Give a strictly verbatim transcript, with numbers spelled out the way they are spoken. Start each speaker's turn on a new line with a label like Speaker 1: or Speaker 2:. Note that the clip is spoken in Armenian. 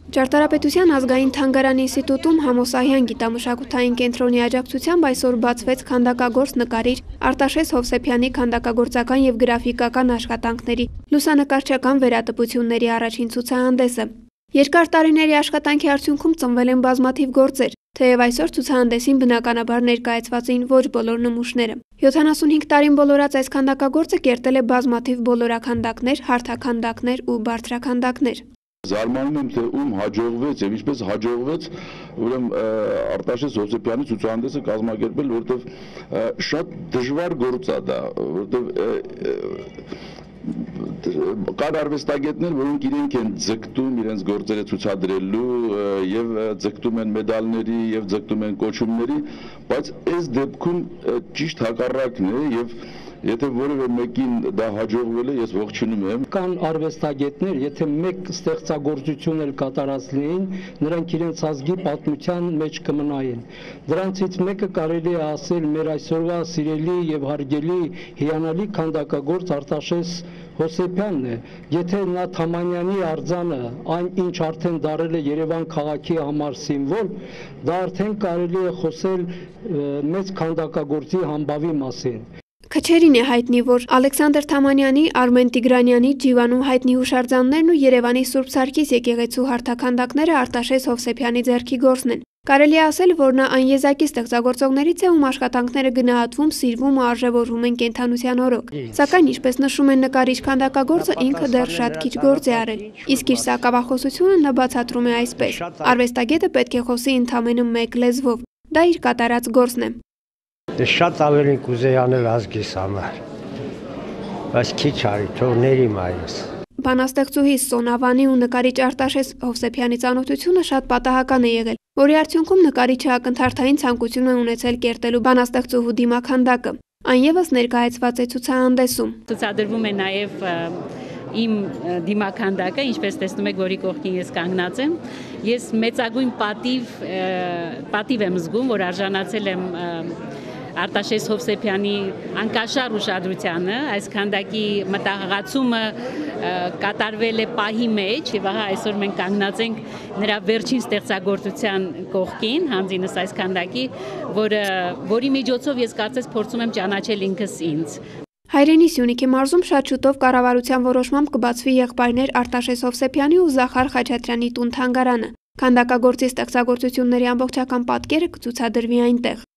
Speaker 1: Ճարտարապետության ազգային թանգարան ինստիտուտում Համոսահյան գիտամշակութային կենտրոնի աջակցությամբ այսօր բացվեց քանդակագործ նկարիչ Արտաշես Հովսեփյանի քանդակագործական և գրաֆիկական աշխատանքների լուսանկարչական վերատպությունների առաջին ցուցահանդեսը։ Երկար տարիների աշխատանքի արդյունքում ծնվել են բազմաթիվ գործեր, թեև այսօր ցուցահանդեսին բնականաբար ներկայացված էին ոչ բոլոր նմուշները։ յոթանասունհինգ տարին բոլորած այս քանդակագործը կերտել է բազմաթիվ բոլորաքանդակներ, հարթաքանդակներ ու բարձրաքանդակներ։
Speaker 2: Զարմանում եմ, թե ում հաջողվեց եւ ինչպես հաջողվեց ուրեմն Արտաշես Հովսեփյանի ցուցահանդեսը կազմակերպել, որովհետեւ շատ դժվար գործ է դա, որովհետեւ կան արվեստագետներ, որոնք իրենք են ձգտում իրենց գործերը ցուցադրելու եւ ձգտում են մեդալների եւ ձգտում են կոչումների, բայց այս դեպքում ճիշտ հակառակն է եւ եթե որևէ մեկին դա հաջողվել է, ես ողջունում եմ։
Speaker 3: Կան արվեստագետներ, եթե մեկ ստեղծագործություն էլ կատարած լինեին, նրանք իրենց ազգի պատմության մեջ կմնային։ Դրանցից մեկը կարելի է ասել մեր այսօրվա սիրելի եւ հարգելի հիանալի քանդակագործ Արտաշես Հովսեփյանն է։ Եթե նա Թամանյանի արձանը, այն ինչ արդեն դարել է Երևան քաղաքի համար սիմվոլ, դա արդեն կարելի է խոսել մեծ քանդակագործի համբավի մասին։
Speaker 1: Քչերին է հայտնի, որ Ալեքսանդր Թամանյանի, Արմեն Տիգրանյանի, Ջիվանու հայտնի հուշարձաններն ու Երևանի Սուրբ Սարգիս եկեղեցու հարթաքանդակները Արտաշես Հովսեփյանի ձեռքի գործն են։ Կարելի է ասել, որ նա այն եզակի ստեղծագործողներից է, ում աշխատանքները գնահատվում, սիրվում ու արժևորվում են կենդանության օրոք։ Սակայն, ինչպես նշում են նկարիչ քանդակագործը, ինքը դեռ շատ քիչ գործ է արել։ Իսկ իր սակավախոսությունը նա բացատրում է այսպես. արվեստագետը պետք է խոսի ընդամենը մեկ լեզվով։ Դա իր կատարած գործն է։
Speaker 4: Ես շատ ավելին կուզեի անել ազգիս համար, բայց քիչ արի, թող ներիմ այս։
Speaker 1: Բանաստեղծուհի Սոնավանի ու նկարիչ Արտաշես Հովսեփյանի ծանոթությունը շատ պատահական է եղել, որի արդյունքում նկարիչը ակնթարթային ցանկություն է ունեցել կերտելու բանաստեղծուհու դիմաքանդակը։ Այն ևս ներկայացված է ցուցահանդեսում։
Speaker 5: Ցուցադրվում է նաև իմ դիմաքանդակը, ինչպես տեսնում եք, որի կողքին ես կանգնած եմ։ Ես մեծագույն պատիվ պատիվ եմ զգում, որ արժանացել եմ Արտաշես Հովսեփյանի անկաշար ուշադրությանը, այս քանդակի մտահղացումը կատարվել է պահի մեջ եւ ահա այսօր մենք կանգնած ենք նրա վերջին ստեղծագործության կողքին, հանձինս այս քանդակի, որը որի միջոցով ես կարծես փորձում եմ ճանաչել ինքս ինձ։
Speaker 1: Հայրենի Սյունիքի մարզում շատ շուտով կառավարության որոշմամբ կբացվի եղբայրներ Արտաշես Հովսեփյանի ու Զախար Խաչատրյանի տուն թանգարանը։ Քանդակագործի ստեղծագործությունների ամբողջական պատկերը կցուցադրվի այնտեղ։